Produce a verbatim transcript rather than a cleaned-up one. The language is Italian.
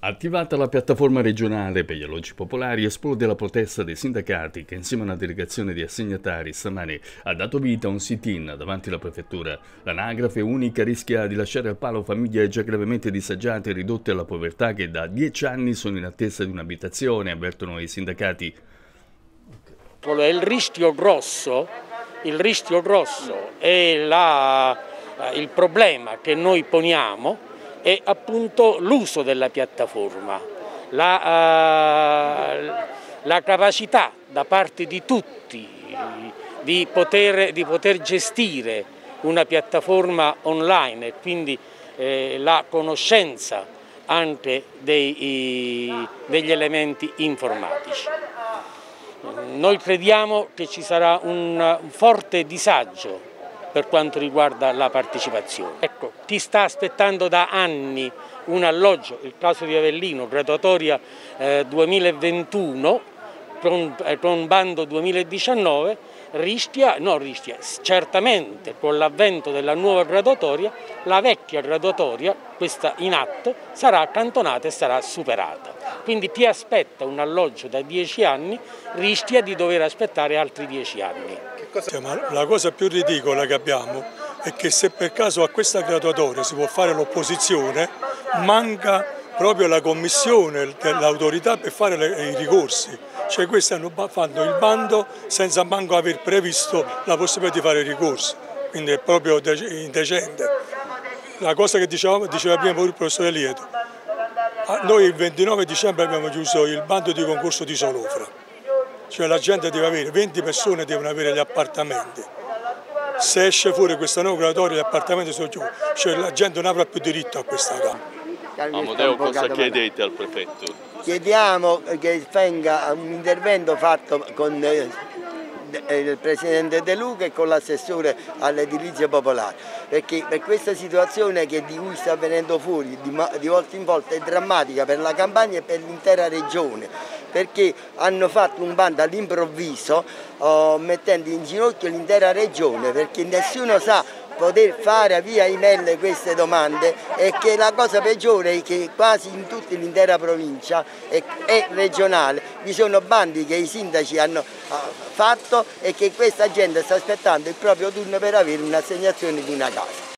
Attivata la piattaforma regionale per gli alloggi popolari, esplode la protesta dei sindacati che insieme a una delegazione di assegnatari stamani ha dato vita a un sit-in davanti alla prefettura. L'anagrafe unica rischia di lasciare al palo famiglie già gravemente disagiate e ridotte alla povertà che da dieci anni sono in attesa di un'abitazione, avvertono i sindacati. Il rischio grosso, il rischio grosso è la, il problema che noi poniamo è appunto l'uso della piattaforma, la, uh, la capacità da parte di tutti di poter, di poter gestire una piattaforma online e quindi eh, la conoscenza anche dei, degli elementi informatici. Noi crediamo che ci sarà un, un forte disagio per quanto riguarda la partecipazione. Ecco, chi sta aspettando da anni un alloggio, il caso di Avellino, graduatoria eh, duemilaventuno con, eh, con bando duemiladiciannove, rischia, no rischia, certamente con l'avvento della nuova graduatoria, la vecchia graduatoria, questa in atto, sarà accantonata e sarà superata. Quindi chi aspetta un alloggio da dieci anni rischia di dover aspettare altri dieci anni. Ma la cosa più ridicola che abbiamo è che se per caso a questa graduatoria si può fare l'opposizione, manca proprio la commissione dell'autorità per fare le, i ricorsi. Cioè questi hanno fatto il bando senza manco aver previsto la possibilità di fare i ricorsi, quindi è proprio indecente. La cosa che diceva, diceva prima il professore Lieto, noi il ventinove dicembre abbiamo chiuso il bando di concorso di Solofra. Cioè la gente deve avere, venti persone devono avere gli appartamenti. Se esce fuori questa nuova graduatoria gli appartamenti sono chiusi, cioè la gente non avrà più diritto a questa casa. Amodeo, cosa chiedete al prefetto? Chiediamo che venga un intervento fatto con il presidente De Luca e con l'assessore all'edilizia popolare, perché per questa situazione che di cui sta avvenendo fuori di, di volta in volta è drammatica per la Campania e per l'intera regione, perché hanno fatto un bando all'improvviso oh, mettendo in ginocchio l'intera regione, perché nessuno sa poter fare via email queste domande, e che la cosa peggiore è che quasi in tutta l'intera provincia e, e regionale vi sono bandi che i sindaci hanno uh, fatto e che questa gente sta aspettando il proprio turno per avere un'assegnazione di una casa.